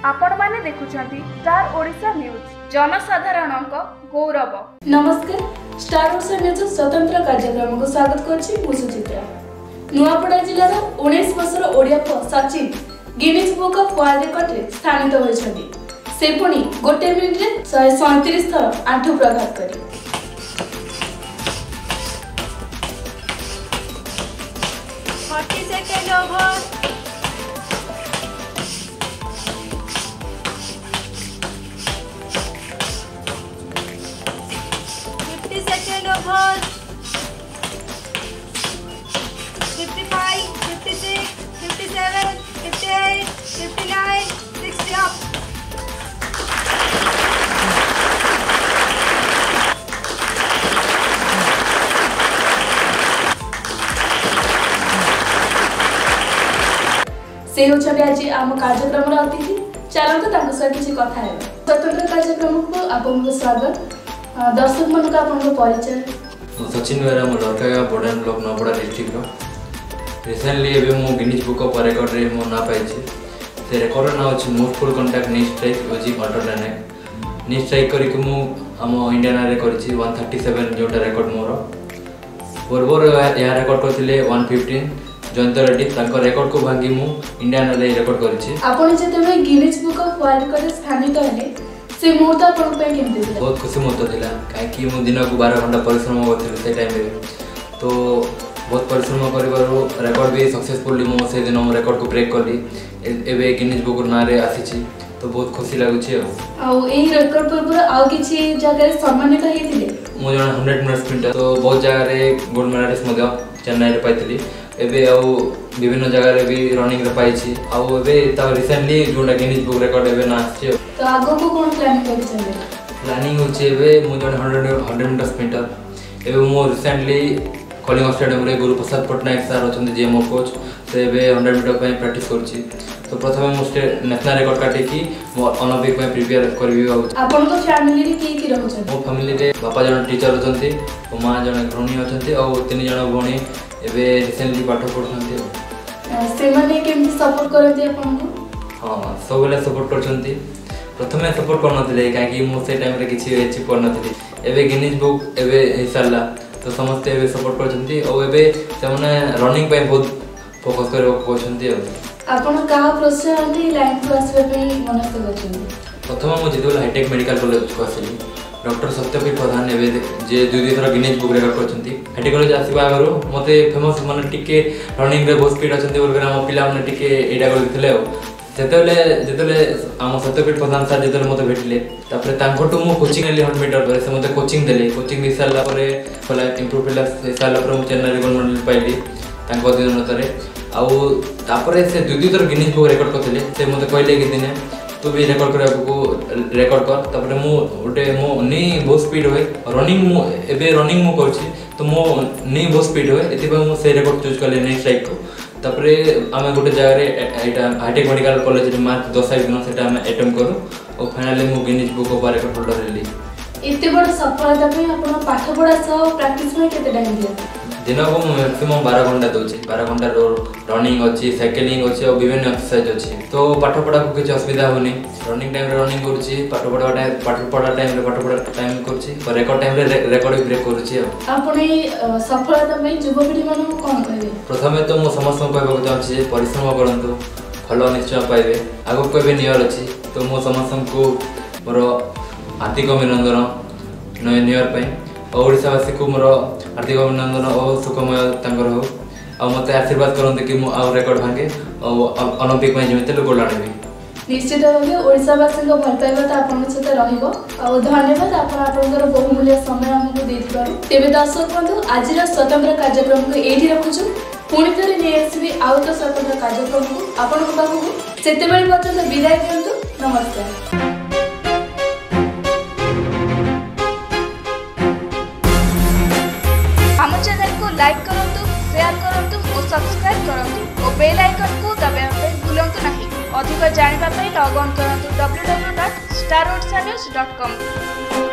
आपण माने देखुछंती स्टार ओडिशा न्यूज जनसाधारणक गौरव। नमस्कार, स्टार ओडिशा न्यूज स्वतंत्र कार्यक्रम को स्वागत करछि मु सुचित्रा। नुआपड़ा जिल्लार 19 वर्षर ओडिया पुआ Sachin Guinness book of world record रे स्थानित होइछथि। से पुणी गोटे मिनिट रे 137 थर आंठु प्रघात करी 40 second over 50 second over 55 56 57 58 59 60 up. से होछबे आज आम कार्यक्रम रा अतिथि। चलंतु तांको सह किछि कथा हेबे। स्वतंत्र कार्यक्रम को आपनको स्वागत। दर्शक मन का आपनको परिचय। सचिन बेरा मो लड़का बोर्डन ब्लॉक नबड़ा डिस्ट्रिक्ट रो रिसेंटली एबे मो गिनीज बुक ऑफ रिकॉर्ड रे मो ना पाइछि। से रिकॉर्ड ना अछि most full contact knee strike using autodynamic knee strike करी कि मो हम इंडियन रे करिछि 137 जोटा रिकॉर्ड मोर बरबर या रिकॉर्ड करथिले 115 जयंत रेड्डी तांको रिकॉर्ड को भांगी मु इंडियन रे रिकॉर्ड करिछि। आपण जेतेबे Guinness book of world record स्थानित हेले से मुहूर्त आपण पे केमते दिला? बहुत खुशी मुहूर्त थिला काहे कि मु दिन को 12 घंटा परिश्रम करथिले से टाइम रे तो बहुत परिश्रम करिबारो रिकॉर्ड भी सक्सेसफुली मु से दिन रिकॉर्ड को ब्रेक करली एबे गिनीज बुक ना रे आसीछि तो बहुत खुशी लागुछि। आ एही रिकॉर्ड पर आउ किछि जगह रे सम्मानित हेतिले मु जण 100 मीटर स्प्रिंटर तो बहुत जगह रे गोल्ड मेडलिस्ट मध्य चेन्नई रे पाइथिली एबे आउ विभिन्न जगह रे भी रनिंग रे पाइछि आउ एबे ता रिसेंटली जोडा गिनीज बुक रिकॉर्ड एबे ना आछि। तो आगो को कोन प्लानिंग करिछले? प्लानिंग होछि एबे मु जण 100 मीटर स्प्रिंटर एबे मु रिसेंटली कलिंग स्टेडियम रे गुरु प्रसाद पटनायक सर अछन जे मो कोच से एबे 100 मीटर पे प्रैक्टिस करछि तो प्रथमे मु नेशनल रिकॉर्ड काटे कि मो ओलंपिक में प्रिपेयर करबी। आपन को फैमिली रे की रहउछन? मो फैमिली रे बापा जण टीचर अछंती ओ मां जण गृहिणी अछंती और तीन जण भणी एबे रिसेंटली पाठ पढथंती। से माने केमति सपोर्ट करथि आपन को? हां सब बेला सपोर्ट करछंती। प्रथमे सपोर्ट करनथिले काहे कि मो से टाइम रे किछि अचीव करनथिले एबे गिनीज बुक एबे हिसाला तो समस्त एबे सपोर्ट करछंती और एबे से माने रनिंग पे बहुत फोकस करे कोछंती। आपण का प्रोसेस रे लाइन को आसबे पे मनस्थ करछंती? प्रथम मु जेतोला हाईटेक मेडिकल कॉलेज को आसिली डॉक्टर सत्यपीठ प्रधान एबे जे दुई थरा गिनीज बुक रिकॉर्ड करछंती हाईटेक कॉलेज आसीबा आगरो मते फेमस माने टिके रनिंग रे बहुत स्पीड अछंती बोल हम पिला माने टिके एडा कर दिथिले जेतले हम सत्यपीठ प्रधान सर जेतले मते भेटले तापर तांकोटु मु कोचिंग ले 100 मीटर पर से मते कोचिंग देले कोचिंग दे साला परे फला इंप्रूव पिला साला पर मु चेन्नई रे गोल्ड मेडल पाइली तांको दिन तरे आउ तापर से दुई थर गिनीज बुक रिकॉर्ड करथिले से मते कहले कि दिने तू भी रिकॉर्ड करे को रिकॉर्ड कर तापर मु ओटे मो नी बहुत स्पीड होय रनिंग मु एबे रनिंग मु करछि तो मो नी बहुत स्पीड होय एति मु से रिकॉर्ड चूज करले नेक्स्ट स्ट्राइक को तापर आमे गोटे जगह रे एटा हाईटेक मेडिकल कॉलेज रे मार्च 10 दिन सेटा आमे अटेम्प्ट करू और फाइनली मु Guinness book of record holder हेली। एते बड़ सफलता पे आपण पाठ पढा सह प्रैक्टिस में केते टाइम दिया? दिन को मैक्सिमम 12 घंटा दोछि 12 घंटा रनिंग अछि साइकिलिंग अछि और विभिन्न एक्सरसाइज अछि तो पाठ पढा को किछ असुविधा होनी रनिंग टाइम रे रनिंग करछि पाठ पढा टाइम करछि और रिकॉर्ड टाइम रे रिकॉर्ड ब्रेक करछि। आपण सफलता में युवपीढ़ी मानु कोन कहबे? प्रथमे तो मो समस्त कहबो चाहछि जे परिश्रम करंतु फल निश्चय पाइबे आगो कहबे नियर अछि तो मो समस्त को मोर हार्दिक अभिनंदन नय नियर पई ओडिशावासी को मोर हार्दिक अभिनंदन और सुखमय तांगर हो और मते आशीर्वाद करंते कि मु आ रिकॉर्ड भांगे और ओलंपिक में जेते गोल्ड आनिबे। निश्चित भाबे ओडिशावासी को भल पाइबा त आपन सते रहिबो और धन्यवाद आपण आपनकर बहुमूल्य समय हमको देथिबारु। तेबे दर्शक बंधु आजिर स्वतंत्र कार्यक्रम को एठी रखुछु पुणी थरे नै आसीबी आउ तो स्वतंत्र कार्यक्रम को आपण को पाखु सेते बेले पर्यंत विदाय दियंतु। नमस्कार। चैनल को लाइक करंतु, शेयर करंतु और सब्सक्राइब करंतु और बेल आइकन को दबाइबा पे भूलंतु नहीं। अधिक जानिबा पे लॉग ऑन करंतु www.starorsanews.com।